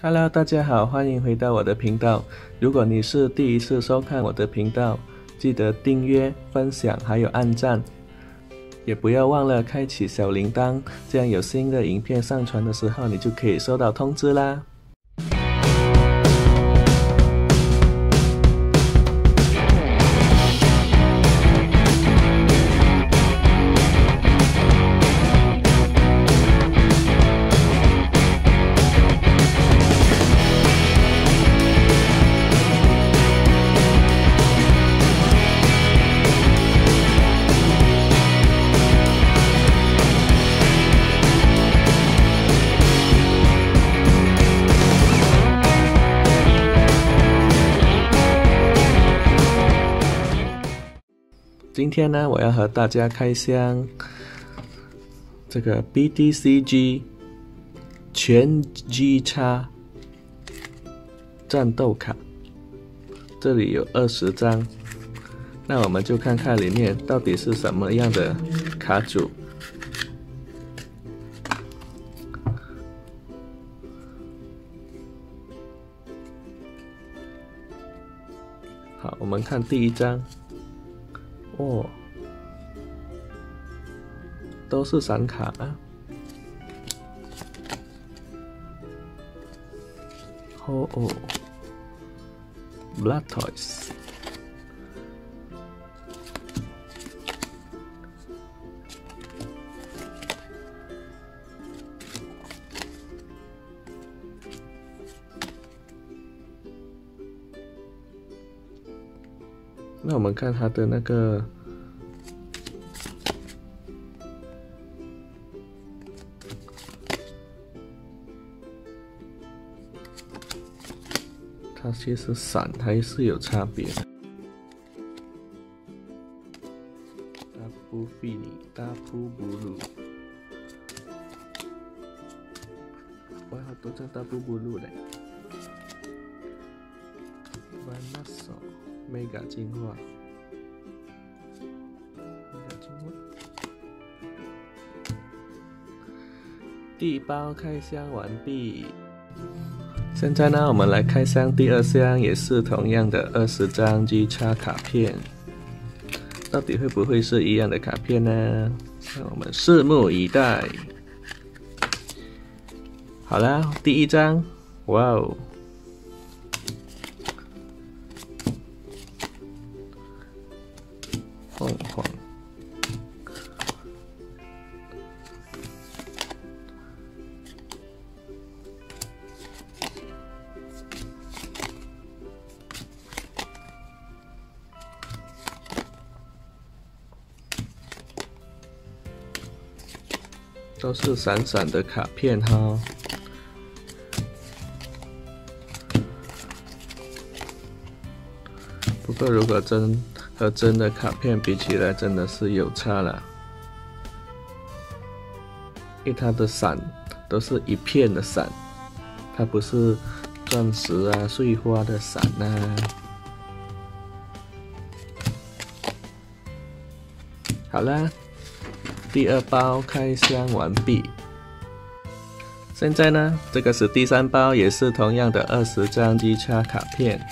Hello， 大家好，欢迎回到我的频道。如果你是第一次收看我的频道，记得订阅、分享还有按赞，也不要忘了开启小铃铛，这样有新的影片上传的时候，你就可以收到通知啦。今天呢，我要和大家开箱这个 BTCG 全 G-X 战斗卡，这里有20张，那我们就看看里面到底是什么样的卡组。好，我们看第一张。哦，都是闪卡啊！哦，Blood Toys， 那我们看它的那个它其实闪还是有差别的。大布菲尼、大布布鲁，哇，好多张大布布鲁嘞！Mega 进化，Mega 进化。第一包开箱完毕。现在呢，我们来开箱第二箱，也是同样的20张 G-X 卡片，到底会不会是一样的卡片呢？让我们拭目以待。好啦，第一张，哇哦！凤凰，都是闪闪的卡片哈。不过如果和真的卡片比起来，真的是有差了，因为它的闪都是一片的闪，它不是钻石啊、碎花的闪啊。好啦，第二包开箱完毕。现在呢，这个是第三包，也是同样的20张 G-X 卡片。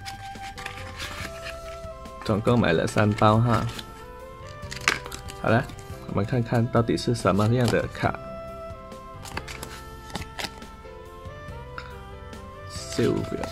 总共买了3包哈。好了，我们看看到底是什么样的卡。Silvia，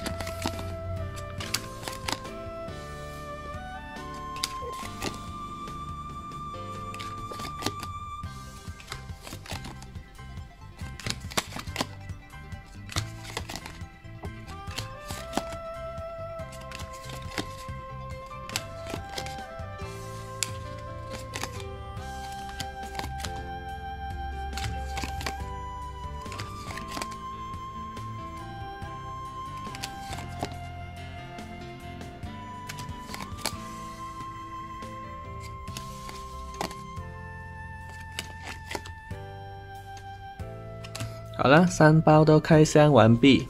好了，3包都开箱完毕。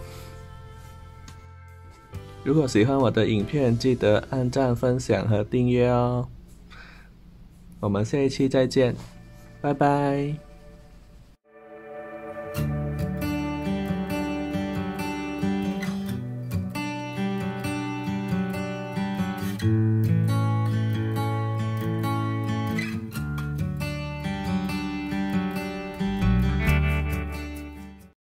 如果喜欢我的影片，记得按赞、分享和订阅哦。我们下一期再见，拜拜。